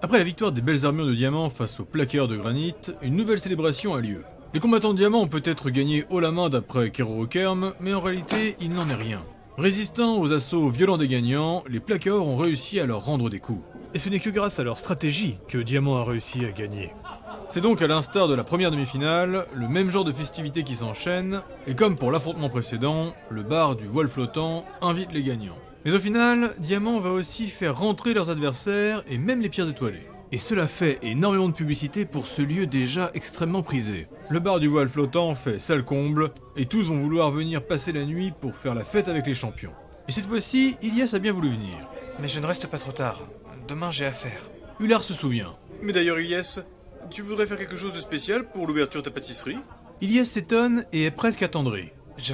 Après la victoire des belles armures de diamant face aux plaqueurs de granit, une nouvelle célébration a lieu. Les combattants de diamant ont peut-être gagné haut la main d'après Kerorokerm, mais en réalité, il n'en est rien. Résistant aux assauts violents des gagnants, les plaqueurs ont réussi à leur rendre des coups. Et ce n'est que grâce à leur stratégie que Diamant a réussi à gagner. C'est donc à l'instar de la première demi-finale, le même genre de festivités qui s'enchaîne, et comme pour l'affrontement précédent, le bar du voile flottant invite les gagnants. Mais au final, Diamant va aussi faire rentrer leurs adversaires et même les pierres étoilées. Et cela fait énormément de publicité pour ce lieu déjà extrêmement prisé. Le bar du voile flottant fait salle comble, et tous vont vouloir venir passer la nuit pour faire la fête avec les champions. Et cette fois-ci, Ilyes a bien voulu venir. Mais je ne reste pas trop tard. Demain j'ai affaire. Ular se souvient. Mais d'ailleurs, Ilyes, tu voudrais faire quelque chose de spécial pour l'ouverture de ta pâtisserie? Ilyes s'étonne et est presque attendri.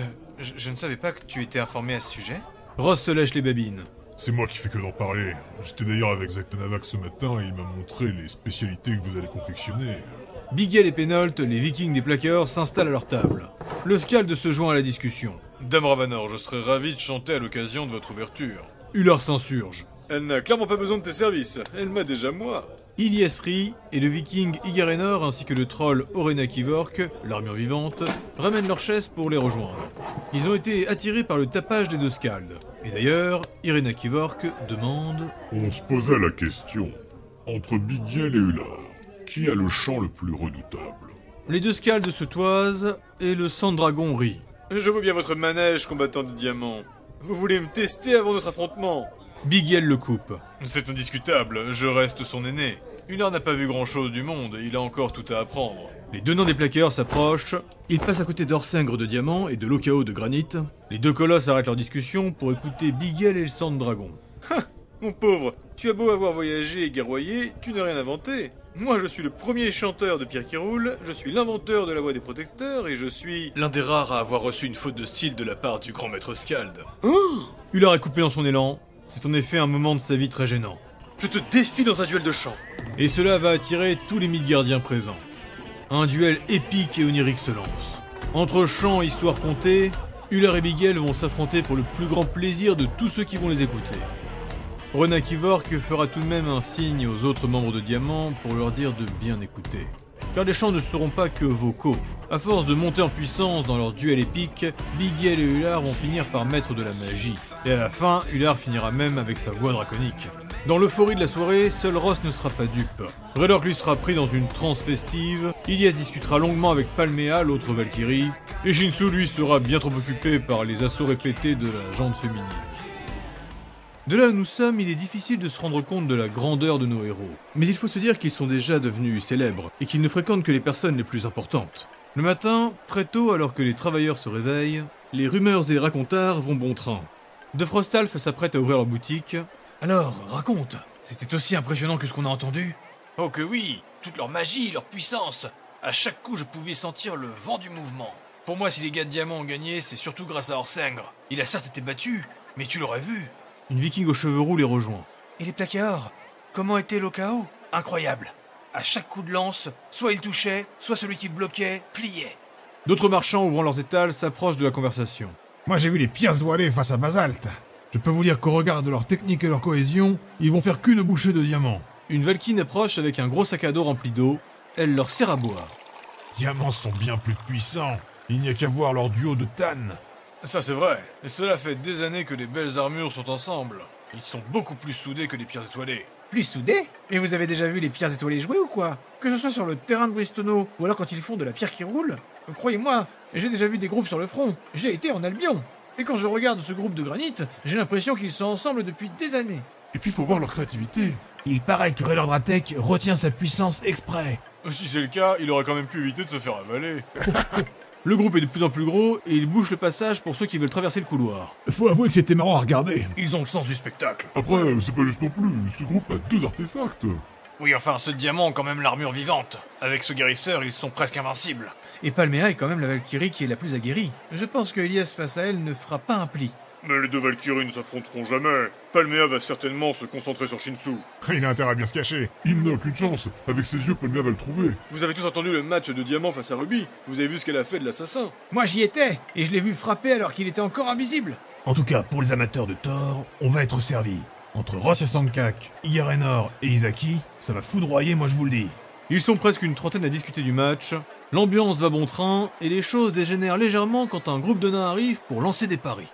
Je ne savais pas que tu étais informé à ce sujet. Ross se lèche les babines. C'est moi qui fais que d'en parler. J'étais d'ailleurs avec Zaktanavak ce matin et il m'a montré les spécialités que vous allez confectionner. Bigel et Pénolt, les vikings des plaqueurs, s'installent à leur table. Le Skald se joint à la discussion. Dame Ravanor, je serais ravi de chanter à l'occasion de votre ouverture. Ular s'insurge. Elle n'a clairement pas besoin de tes services, elle m'a déjà moi. Ilyes rit, et le viking Igarenor ainsi que le troll Orena Kivork, l'armure vivante, ramènent leurs chaises pour les rejoindre. Ils ont été attirés par le tapage des deux Skalds. Et d'ailleurs, Irena Kivork demande... On se posait la question. Entre Bigel et Ular, qui a le chant le plus redoutable? Les deux Skalds se toisent, et le sang-dragon rit. Je vois bien votre manège, combattant de diamant. Vous voulez me tester avant notre affrontement? Bigel le coupe. C'est indiscutable, je reste son aîné. Ular n'a pas vu grand-chose du monde, il a encore tout à apprendre. Les deux nains des plaqueurs s'approchent, ils passent à côté d'Orsingre de diamant et de Lokao de granit. Les deux colosses arrêtent leur discussion pour écouter Bigel et le sang de dragon. Mon pauvre, tu as beau avoir voyagé et guerroyé, tu n'as rien inventé. Moi je suis le premier chanteur de pierre qui roule, je suis l'inventeur de la voix des protecteurs et je suis... L'un des rares à avoir reçu une faute de style de la part du grand maître Skald. Ular est coupé dans son élan, c'est en effet un moment de sa vie très gênant. Je te défie dans un duel de chant. Et cela va attirer tous les Midgardiens présents. Un duel épique et onirique se lance. Entre chants et histoires contées, Ular et Bigel vont s'affronter pour le plus grand plaisir de tous ceux qui vont les écouter. Orena Kivork fera tout de même un signe aux autres membres de Diamant pour leur dire de bien écouter. Car les chants ne seront pas que vocaux. À force de monter en puissance dans leur duel épique, Bigel et Ular vont finir par mettre de la magie. Et à la fin, Ular finira même avec sa voix draconique. Dans l'euphorie de la soirée, seul Ross ne sera pas dupe. Redork lui sera pris dans une transe festive, Ilyes discutera longuement avec Palmea, l'autre Valkyrie, et Shinsu lui sera bien trop occupé par les assauts répétés de la jante féminine. De là où nous sommes, il est difficile de se rendre compte de la grandeur de nos héros. Mais il faut se dire qu'ils sont déjà devenus célèbres, et qu'ils ne fréquentent que les personnes les plus importantes. Le matin, très tôt alors que les travailleurs se réveillent, les rumeurs et les racontards vont bon train. De Frostalf s'apprête à ouvrir leur boutique. Alors, raconte. C'était aussi impressionnant que ce qu'on a entendu? Oh que oui, toute leur magie, leur puissance. À chaque coup, je pouvais sentir le vent du mouvement. Pour moi, si les gars de Diamant ont gagné, c'est surtout grâce à Orsingre. Il a certes été battu, mais tu l'aurais vu. Une viking aux cheveux roux les rejoint. Et les plaqueurs? Comment était Lokao? Incroyable. À chaque coup de lance, soit il touchait, soit celui qui bloquait, pliait. D'autres marchands ouvrant leurs étals s'approchent de la conversation. Moi j'ai vu les pierces voilées face à Basalte. Je peux vous dire qu'au regard de leur technique et leur cohésion, ils vont faire qu'une bouchée de diamant. Une Valkyne approche avec un gros sac à dos rempli d'eau. Elle leur sert à boire. Diamants sont bien plus puissants. Il n'y a qu'à voir leur duo de Tan. Ça c'est vrai, et cela fait des années que les belles armures sont ensemble. Ils sont beaucoup plus soudés que les pierres étoilées. Plus soudés? Mais vous avez déjà vu les pierres étoilées jouer ou quoi? Que ce soit sur le terrain de Bristono, ou alors quand ils font de la pierre qui roule. Croyez-moi, j'ai déjà vu des groupes sur le front. J'ai été en Albion. Et quand je regarde ce groupe de granit, j'ai l'impression qu'ils sont ensemble depuis des années. Et puis faut voir leur créativité. Il paraît que Raylord Dratek retient sa puissance exprès. Si c'est le cas, il aurait quand même pu éviter de se faire avaler. Le groupe est de plus en plus gros et il bouche le passage pour ceux qui veulent traverser le couloir. Faut avouer que c'était marrant à regarder. Ils ont le sens du spectacle. Après, c'est pas juste non plus, ce groupe a 2 artefacts. Oui, enfin, ceux de Diamant ont quand même l'armure vivante. Avec ce guérisseur, ils sont presque invincibles. Et Palmea est quand même la Valkyrie qui est la plus aguerrie. Je pense que Ilyes face à elle ne fera pas un pli. Mais les deux Valkyries ne s'affronteront jamais. Palmea va certainement se concentrer sur Shinsu. Il a intérêt à bien se cacher. Il n'a aucune chance. Avec ses yeux, Palmea va le trouver. Vous avez tous entendu le match de Diamant face à Ruby. Vous avez vu ce qu'elle a fait de l'assassin. Moi j'y étais, et je l'ai vu frapper alors qu'il était encore invisible. En tout cas, pour les amateurs de Thor, on va être servis. Entre Ross et Sankak, Igarenor et Izaki, ça va foudroyer, moi je vous le dis. Ils sont presque une trentaine à discuter du match, l'ambiance va bon train, et les choses dégénèrent légèrement quand un groupe de nains arrive pour lancer des paris.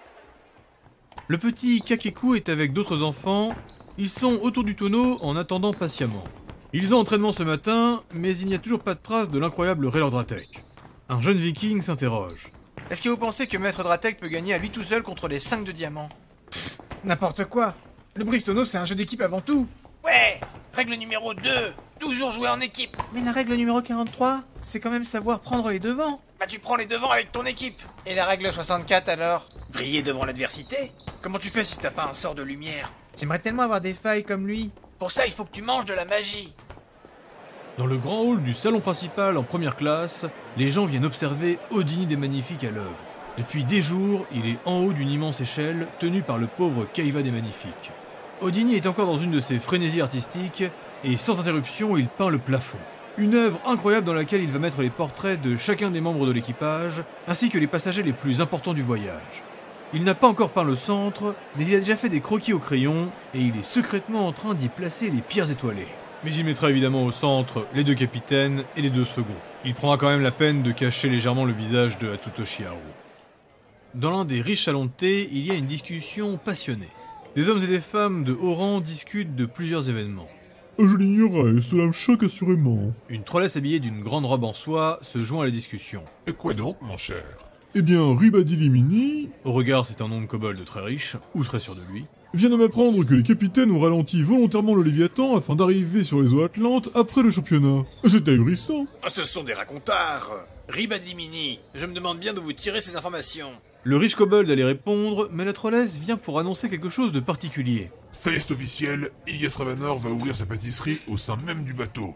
Le petit Kakeku est avec d'autres enfants, ils sont autour du tonneau en attendant patiemment. Ils ont entraînement ce matin, mais il n'y a toujours pas de trace de l'incroyable Raylord Dratek. Un jeune viking s'interroge. Est-ce que vous pensez que Maître Dratek peut gagner à lui tout seul contre les 5 de diamant? N'importe quoi. Le Bristono, c'est un jeu d'équipe avant tout. Ouais! Règle numéro 2, toujours jouer en équipe. Mais la règle numéro 43, c'est quand même savoir prendre les devants. Bah tu prends les devants avec ton équipe. Et la règle 64 alors? Briller devant l'adversité? Comment tu fais si t'as pas un sort de lumière? J'aimerais tellement avoir des failles comme lui. Pour ça, il faut que tu manges de la magie. Dans le grand hall du salon principal en première classe, les gens viennent observer Houdini des Magnifiques à l'œuvre. Depuis des jours, il est en haut d'une immense échelle, tenue par le pauvre Kaiva des Magnifiques. Houdini est encore dans une de ses frénésies artistiques, et sans interruption, il peint le plafond. Une œuvre incroyable dans laquelle il va mettre les portraits de chacun des membres de l'équipage, ainsi que les passagers les plus importants du voyage. Il n'a pas encore peint le centre, mais il a déjà fait des croquis au crayon, et il est secrètement en train d'y placer les pierres étoilées. Mais il mettra évidemment au centre les 2 capitaines et les 2 seconds. Il prendra quand même la peine de cacher légèrement le visage de Hatsutoshi Haru. Dans l'un des riches salons de thé, il y a une discussion passionnée. Des hommes et des femmes de haut rang discutent de plusieurs événements. Je l'ignorais, cela me choque assurément. Une trollesse habillée d'une grande robe en soie se joint à la discussion. Et quoi donc, mon cher? Eh bien, Ribadilimini Au regard, c'est un nom de kobold très riche, ou très sûr de lui. Vient de m'apprendre que les capitaines ont ralenti volontairement le Léviathan afin d'arriver sur les eaux atlantes après le championnat. C'est ahurissant. Ah, ce sont des racontards. Ribadimini, je me demande bien d'où vous tirez ces informations. Le riche kobold allait répondre, mais la trollesse vient pour annoncer quelque chose de particulier. Ça y est, c'est officiel, Ilyes Ravanor va ouvrir sa pâtisserie au sein même du bateau.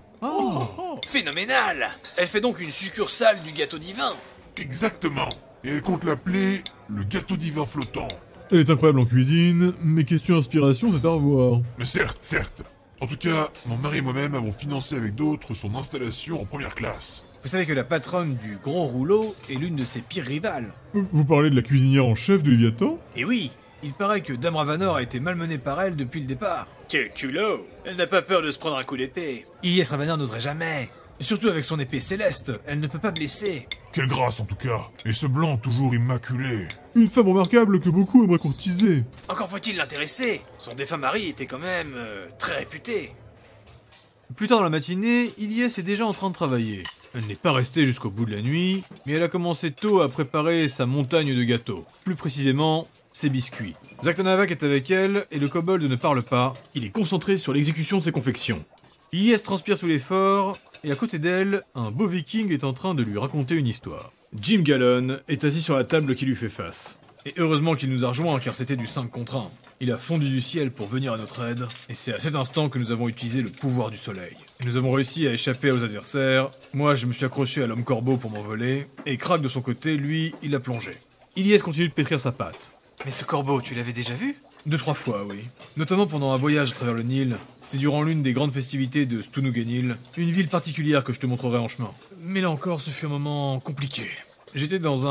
Phénoménal. Elle fait donc une succursale du gâteau divin. Exactement. Et elle compte l'appeler le gâteau divin flottant. Elle est incroyable en cuisine, mais question inspiration, c'est à revoir. Mais certes. En tout cas, mon mari et moi-même avons financé avec d'autres son installation en première classe. Vous savez que la patronne du gros rouleau est l'une de ses pires rivales. Vous parlez de la cuisinière en chef de Léviathan? Et oui, il paraît que Dame Ravanor a été malmenée par elle depuis le départ. Quel culot. Elle n'a pas peur de se prendre un coup d'épée. Ilyes Ravanor n'oserait jamais. Surtout avec son épée céleste, elle ne peut pas blesser. Quelle grâce en tout cas. Et ce blanc toujours immaculé. Une femme remarquable que beaucoup aimeraient courtiser. Encore faut-il l'intéresser. Son défunt mari était quand même très réputé. Plus tard dans la matinée, Ilyes est déjà en train de travailler. Elle n'est pas restée jusqu'au bout de la nuit, mais elle a commencé tôt à préparer sa montagne de gâteaux. Plus précisément, ses biscuits. Zaktanavak est avec elle, et le kobold ne parle pas. Il est concentré sur l'exécution de ses confections. Ilyes transpire sous l'effort, et à côté d'elle, un beau viking est en train de lui raconter une histoire. Jim Gallon est assis sur la table qui lui fait face. Et heureusement qu'il nous a rejoints car c'était du 5 contre 1. Il a fondu du ciel pour venir à notre aide, et c'est à cet instant que nous avons utilisé le pouvoir du soleil. Et nous avons réussi à échapper aux adversaires. Moi, je me suis accroché à l'homme corbeau pour m'envoler, et Krak de son côté, lui, il a plongé. Ilyes continue de pétrir sa pâte. Mais ce corbeau, tu l'avais déjà vu? 2-3 fois, oui. Notamment pendant un voyage à travers le Nil. C'était durant l'une des grandes festivités de Stunuganil, une ville particulière que je te montrerai en chemin. Mais là encore, ce fut un moment compliqué. J'étais dans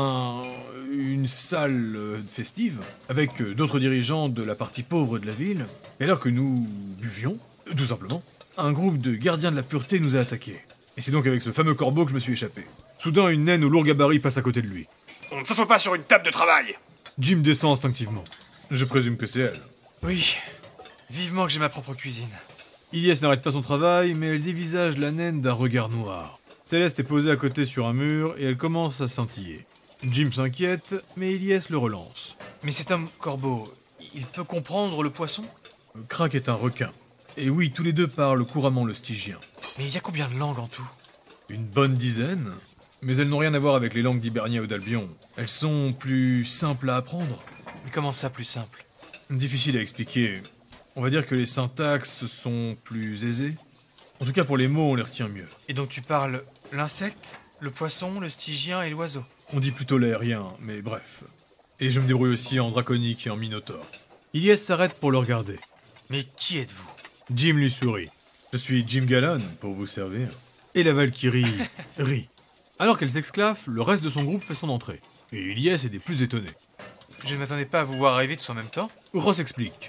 une salle festive, avec d'autres dirigeants de la partie pauvre de la ville, et alors que nous buvions, tout simplement, un groupe de gardiens de la pureté nous a attaqués. Et c'est donc avec ce fameux corbeau que je me suis échappé. Soudain, une naine au lourd gabarit passe à côté de lui. On ne s'assoit pas sur une table de travail. Jim descend instinctivement. Je présume que c'est elle. Oui, vivement que j'ai ma propre cuisine. Ilyes n'arrête pas son travail, mais elle dévisage la naine d'un regard noir. Céleste est posée à côté sur un mur et elle commence à scintiller. Jim s'inquiète, mais Ilyes le relance. Mais cet homme corbeau, il peut comprendre le poisson? Krak est un requin. Et oui, tous les deux parlent couramment le stygien. Mais il y a combien de langues en tout? Une bonne dizaine. Mais elles n'ont rien à voir avec les langues d'Hibernia ou d'Albion. Elles sont plus simples à apprendre. Mais comment ça, plus simple? Difficile à expliquer. On va dire que les syntaxes sont plus aisées. En tout cas, pour les mots, on les retient mieux. Et donc tu parles l'insecte, le poisson, le stygien et l'oiseau? On dit plutôt l'aérien, mais bref. Et je me débrouille aussi en draconique et en minotaure. Ilyes s'arrête pour le regarder. Mais qui êtes-vous? Jim lui sourit. Je suis Jim Gallon, pour vous servir. Et la Valkyrie rit. Alors qu'elle s'exclave, le reste de son groupe fait son entrée. Et Ilyes est des plus étonnés. Je ne m'attendais pas à vous voir arriver tous en même temps. Ross explique.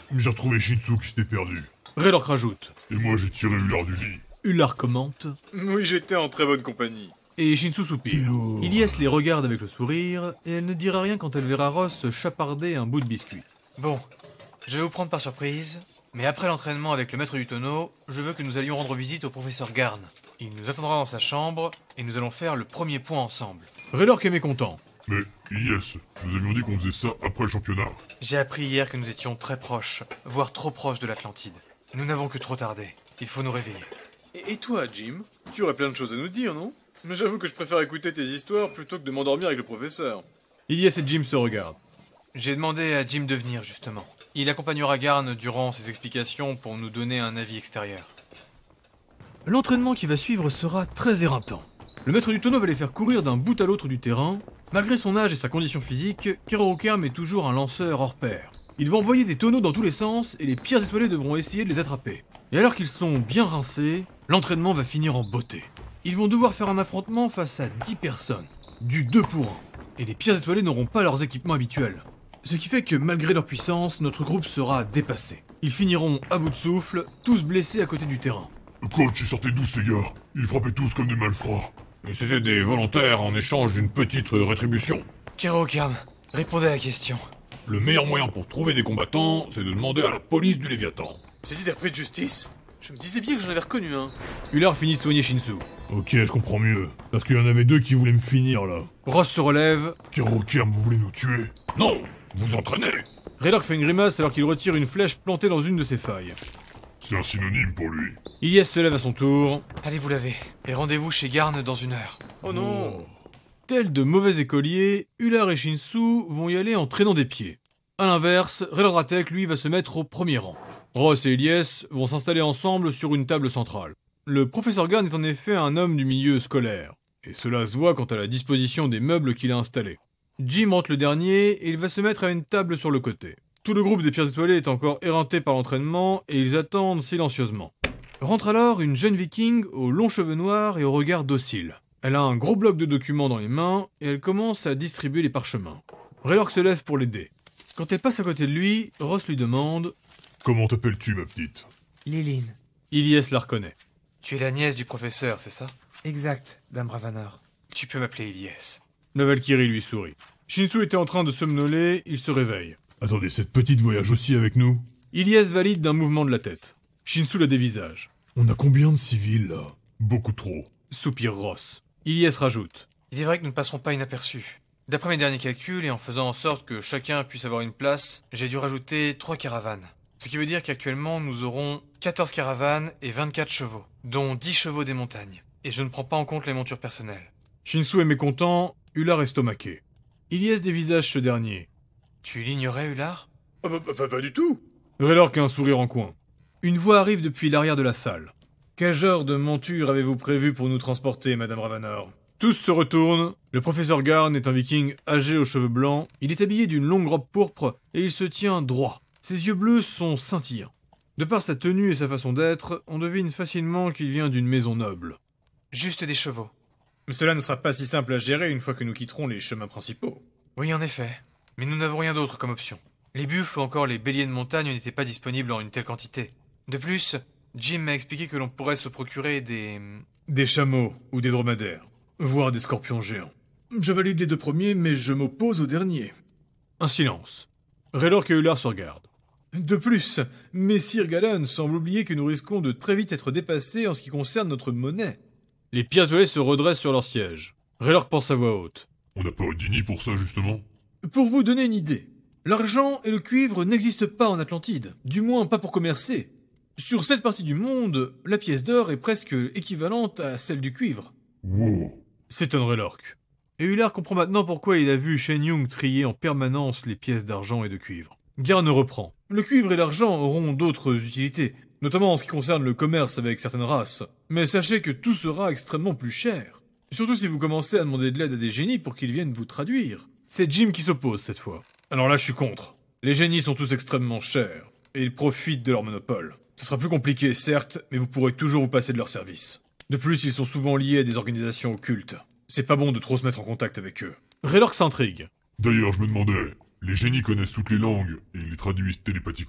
J'ai retrouvé Shinsu qui s'était perdu. Raylork rajoute. Et moi j'ai tiré Ular du lit. Ular commente. Oui, j'étais en très bonne compagnie. Et Shinsu soupire. Ilyes les regarde avec le sourire, et elle ne dira rien quand elle verra Ross chaparder un bout de biscuit. Bon, je vais vous prendre par surprise, mais après l'entraînement avec le maître du tonneau, je veux que nous allions rendre visite au professeur Garn. Il nous attendra dans sa chambre, et nous allons faire le premier point ensemble. Raylork est mécontent. Mais, Ilyes, nous avions dit qu'on faisait ça après le championnat. J'ai appris hier que nous étions très proches, voire trop proches de l'Atlantide. Nous n'avons que trop tardé. Il faut nous réveiller. Et toi, Jim? Tu aurais plein de choses à nous dire, non? Mais j'avoue que je préfère écouter tes histoires plutôt que de m'endormir avec le professeur. Ilyes et Jim se regardent. J'ai demandé à Jim de venir, justement. Il accompagnera Garn durant ses explications pour nous donner un avis extérieur. L'entraînement qui va suivre sera très éreintant. Le maître du tonneau va les faire courir d'un bout à l'autre du terrain. Malgré son âge et sa condition physique, Kerouac est toujours un lanceur hors pair. Il va envoyer des tonneaux dans tous les sens et les pierres étoilées devront essayer de les attraper. Et alors qu'ils sont bien rincés, l'entraînement va finir en beauté. Ils vont devoir faire un affrontement face à 10 personnes, du 2 pour 1. Et les pierres étoilées n'auront pas leurs équipements habituels. Ce qui fait que malgré leur puissance, notre groupe sera dépassé. Ils finiront à bout de souffle, tous blessés à côté du terrain. Coach, ils sortaient d'où ces gars? Ils frappaient tous comme des malfrats. Et c'était des volontaires en échange d'une petite rétribution. Kerouac, répondez à la question. Le meilleur moyen pour trouver des combattants, c'est de demander à la police du Léviathan. C'est des repris de justice. Je me disais bien que j'en avais reconnu un. Ular finit de soigner Shinsu. Ok, je comprends mieux. Parce qu'il y en avait deux qui voulaient me finir, là. Ross se relève. Kerouac, vous voulez nous tuer? Non, vous entraînez. Raylork fait une grimace alors qu'il retire une flèche plantée dans une de ses failles. C'est un synonyme pour lui. Ilyes se lève à son tour. Allez vous laver, et rendez-vous chez Garn dans 1 heure. Oh non. Tels de mauvais écoliers, Ular et Shinsu vont y aller en traînant des pieds. A l'inverse, Raylork, lui, va se mettre au premier rang. Ross et Ilyes vont s'installer ensemble sur une table centrale. Le professeur Garn est en effet un homme du milieu scolaire, et cela se voit quant à la disposition des meubles qu'il a installés. Jim rentre le dernier et il va se mettre à une table sur le côté. Tout le groupe des pierres étoilées est encore éreinté par l'entraînement et ils attendent silencieusement. Rentre alors une jeune viking aux longs cheveux noirs et au regard docile. Elle a un gros bloc de documents dans les mains et elle commence à distribuer les parchemins. Raylork se lève pour l'aider. Quand elle passe à côté de lui, Ross lui demande « Comment t'appelles-tu, ma petite ?» Liline. Ilyes la reconnaît. Tu es la nièce du professeur, c'est ça? Exact, Dame Ravanor. Tu peux m'appeler Ilyes. La Valkyrie lui sourit. Shinsu était en train de somnoler, il se réveille. Attendez, cette petite voyage aussi avec nous? Ilyes valide d'un mouvement de la tête. Shinsu la dévisage. On a combien de civils, là? Beaucoup trop. Soupire Ross. Ilyes rajoute. Il est vrai que nous ne passerons pas inaperçus. D'après mes derniers calculs, et en faisant en sorte que chacun puisse avoir une place, j'ai dû rajouter 3 caravanes. Ce qui veut dire qu'actuellement, nous aurons 14 caravanes et 24 chevaux, dont 10 chevaux des montagnes. Et je ne prends pas en compte les montures personnelles. Shinsu est mécontent, Ular estomaqué. Ilyes dévisage ce dernier. Tu l'ignorais, Ular? Ah pas du tout. Raylork a un sourire en coin. Une voix arrive depuis l'arrière de la salle. Quel genre de monture avez-vous prévu pour nous transporter, Madame Ravanor? Tous se retournent. Le professeur Garn est un viking âgé aux cheveux blancs. Il est habillé d'une longue robe pourpre et il se tient droit. Ses yeux bleus sont scintillants. De par sa tenue et sa façon d'être, on devine facilement qu'il vient d'une maison noble. Juste des chevaux. Mais cela ne sera pas si simple à gérer une fois que nous quitterons les chemins principaux. Oui, en effet. Mais nous n'avons rien d'autre comme option. Les buffles ou encore les béliers de montagne n'étaient pas disponibles en une telle quantité. De plus, Jim m'a expliqué que l'on pourrait se procurer des chameaux ou des dromadaires, voire des scorpions géants. Je valide les 2 premiers, mais je m'oppose au dernier. Un silence. Raylork et Ular se regardent. De plus, Messire Gallon semble oublier que nous risquons de très vite être dépassés en ce qui concerne notre monnaie. Les pierres étoilées se redressent sur leur siège. Raylork pense à voix haute. On n'a pas Odini pour ça, justement? Pour vous donner une idée, l'argent et le cuivre n'existent pas en Atlantide, du moins pas pour commercer. Sur cette partie du monde, la pièce d'or est presque équivalente à celle du cuivre. Wow. S'étonne Raylork. Et Ular comprend maintenant pourquoi il a vu Shen Yung trier en permanence les pièces d'argent et de cuivre. Garn reprend. Le cuivre et l'argent auront d'autres utilités, notamment en ce qui concerne le commerce avec certaines races. Mais sachez que tout sera extrêmement plus cher. Surtout si vous commencez à demander de l'aide à des génies pour qu'ils viennent vous traduire. C'est Jim qui s'oppose cette fois. Alors là, je suis contre. Les génies sont tous extrêmement chers, et ils profitent de leur monopole. Ce sera plus compliqué, certes, mais vous pourrez toujours vous passer de leur service. De plus, ils sont souvent liés à des organisations occultes. C'est pas bon de trop se mettre en contact avec eux. Raylork s'intrigue. D'ailleurs, je me demandais, les génies connaissent toutes les langues et ils les traduisent télépathiquement?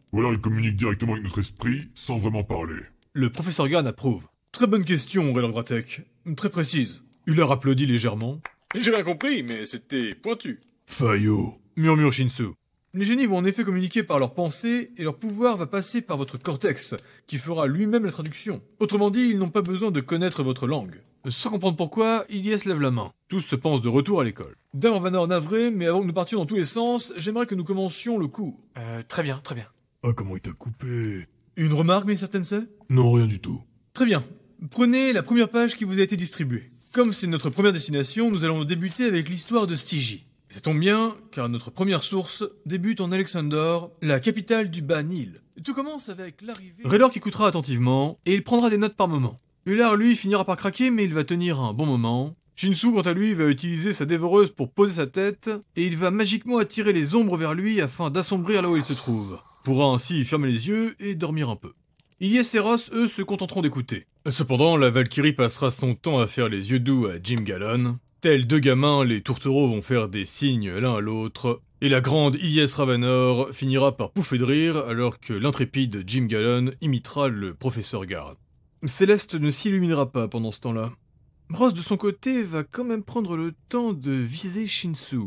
Ou alors il communique directement avec notre esprit, sans vraiment parler. Le professeur Garn approuve. Très bonne question, Raylord Gratek. Très précise. Ular applaudit légèrement. J'ai rien compris, mais c'était pointu. Fayot. Murmure Shinsu. Les génies vont en effet communiquer par leurs pensées, et leur pouvoir va passer par votre cortex, qui fera lui-même la traduction. Autrement dit, ils n'ont pas besoin de connaître votre langue. Sans comprendre pourquoi, Ilyes lève la main. Tous se pensent de retour à l'école. Dame Vanor navré, mais avant que nous partions dans tous les sens, j'aimerais que nous commencions le cours. Très bien, très bien. Ah, comment il t'a coupé? Une remarque, Mr. Tensei? Non, rien du tout. Très bien. Prenez la première page qui vous a été distribuée. Comme c'est notre première destination, nous allons débuter avec l'histoire de Stygie. Ça tombe bien, car notre première source débute en Alexandor, la capitale du Bas-Nil. Tout commence avec l'arrivée... Raylord écoutera attentivement, et il prendra des notes par moment. Ular, lui, finira par craquer, mais il va tenir un bon moment. Shinsu, quant à lui, va utiliser sa dévoreuse pour poser sa tête, et il va magiquement attirer les ombres vers lui afin d'assombrir là où il se trouve. Pourra ainsi fermer les yeux et dormir un peu. Ilyes et Ross, eux, se contenteront d'écouter. Cependant, la Valkyrie passera son temps à faire les yeux doux à Jim Gallon. Tels deux gamins, les tourtereaux vont faire des signes l'un à l'autre, et la grande Ilyes Ravanor finira par pouffer de rire alors que l'intrépide Jim Gallon imitera le professeur Garn. Céleste ne s'illuminera pas pendant ce temps-là. Ross, de son côté, va quand même prendre le temps de viser Shinsu.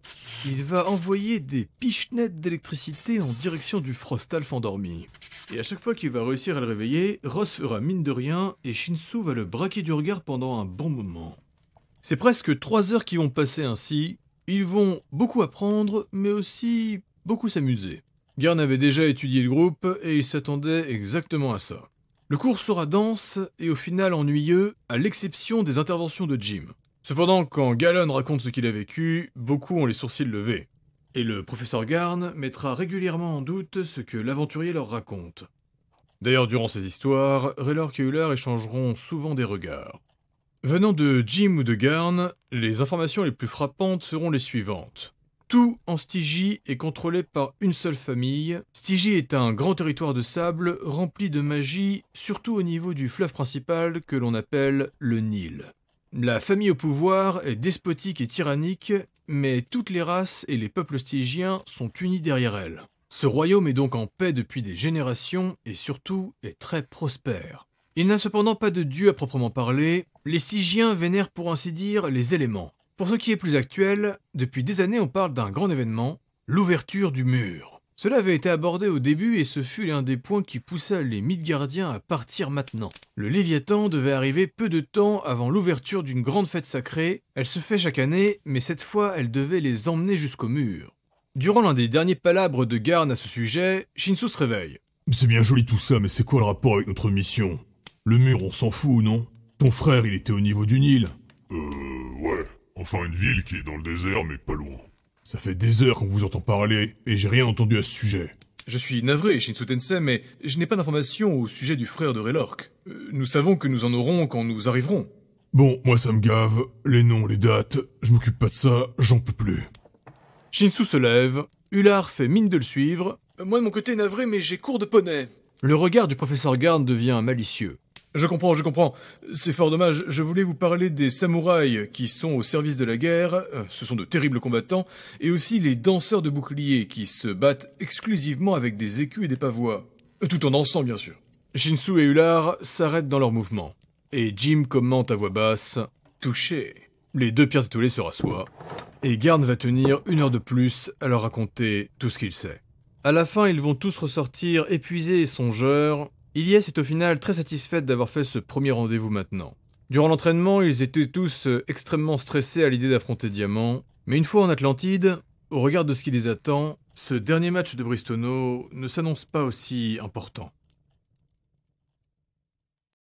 Il va envoyer des pichenettes d'électricité en direction du Frostalf endormi. Et à chaque fois qu'il va réussir à le réveiller, Ross fera mine de rien et Shinsu va le braquer du regard pendant un bon moment. C'est presque 3 heures qui vont passer ainsi. Ils vont beaucoup apprendre, mais aussi beaucoup s'amuser. Garn avait déjà étudié le groupe et il s'attendait exactement à ça. Le cours sera dense et au final ennuyeux, à l'exception des interventions de Jim. Cependant, quand Gallon raconte ce qu'il a vécu, beaucoup ont les sourcils levés. Et le professeur Garn mettra régulièrement en doute ce que l'aventurier leur raconte. D'ailleurs, durant ces histoires, Raylord et Ular échangeront souvent des regards. Venant de Jim ou de Garn, les informations les plus frappantes seront les suivantes. Tout en Stygie est contrôlé par une seule famille. Stygie est un grand territoire de sable rempli de magie, surtout au niveau du fleuve principal que l'on appelle le Nil. La famille au pouvoir est despotique et tyrannique, mais toutes les races et les peuples stygiens sont unis derrière elle. Ce royaume est donc en paix depuis des générations et surtout est très prospère. Il n'a cependant pas de dieu à proprement parler, les Stygiens vénèrent pour ainsi dire les éléments. Pour ce qui est plus actuel, depuis des années on parle d'un grand événement, l'ouverture du mur. Cela avait été abordé au début et ce fut l'un des points qui poussa les Midgardiens à partir maintenant. Le Léviathan devait arriver peu de temps avant l'ouverture d'une grande fête sacrée, elle se fait chaque année, mais cette fois elle devait les emmener jusqu'au mur. Durant l'un des derniers palabres de Garn à ce sujet, Shinsu se réveille. C'est bien joli tout ça, mais c'est quoi le rapport avec notre mission? Le mur, on s'en fout, non? Ton frère, il était au niveau du Nil. Ouais. Enfin, une ville qui est dans le désert, mais pas loin. Ça fait des heures qu'on vous entend parler, et j'ai rien entendu à ce sujet. Je suis navré, Shinsu Tensei, mais je n'ai pas d'informations au sujet du frère de Raylord. Nous savons que nous en aurons quand nous arriverons. Bon, moi ça me gave. Les noms, les dates, je m'occupe pas de ça, j'en peux plus. Shinsu se lève, Ular fait mine de le suivre. Moi de mon côté navré, mais j'ai cours de poney. Le regard du professeur Garn devient malicieux. Je comprends. C'est fort dommage. Je voulais vous parler des samouraïs qui sont au service de la guerre. Ce sont de terribles combattants. Et aussi les danseurs de boucliers qui se battent exclusivement avec des écus et des pavois. Tout en dansant, bien sûr. Shinsu et Ular s'arrêtent dans leur mouvement. Et Jim commente à voix basse. Touché. Les deux pierres étoilées se rassoient. Et Garn va tenir 1 heure de plus à leur raconter tout ce qu'il sait. À la fin, ils vont tous ressortir épuisés et songeurs. Ilyes est au final très satisfaite d'avoir fait ce premier rendez-vous maintenant. Durant l'entraînement, ils étaient tous extrêmement stressés à l'idée d'affronter Diamant, mais une fois en Atlantide, au regard de ce qui les attend, ce dernier match de Bristono ne s'annonce pas aussi important.